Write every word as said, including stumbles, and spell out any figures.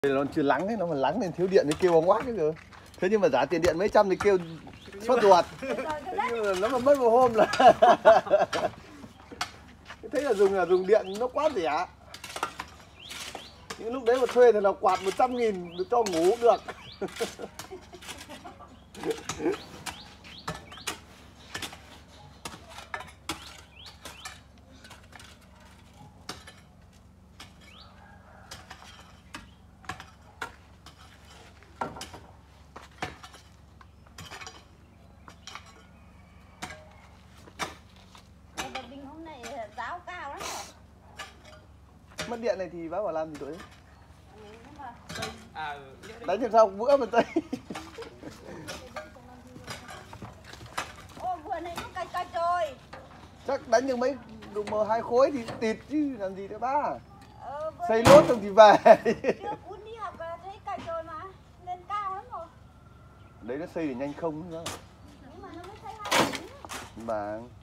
Nó chưa lắng ấy, nó mà lắng nên thiếu điện mới kêu ông oát chứ cơ. Thế nhưng mà giá tiền điện mấy trăm thì kêu sốt ruột. Nhưng mà nó mà mất một hôm là thế là dùng là dùng điện nó quá rẻ. Những lúc đấy mà thuê thì là quạt một trăm nghìn cho ngủ cũng được. Mất điện này thì bác bảo làm gì tối? Đánh được xong bữa mà tây. Ô vừa này nó cay cay rồi. Chắc đánh được mấy đụng mờ hai khối thì tịt chứ làm gì nữa ba. Ờ, xây lốt xong thì về. Chưa cuốn đi học là thấy cay rồi mà lên cao lắm rồi. Đấy nó xây để nhanh không nữa. Nhưng mà nó mới xây hai tiếng. Mà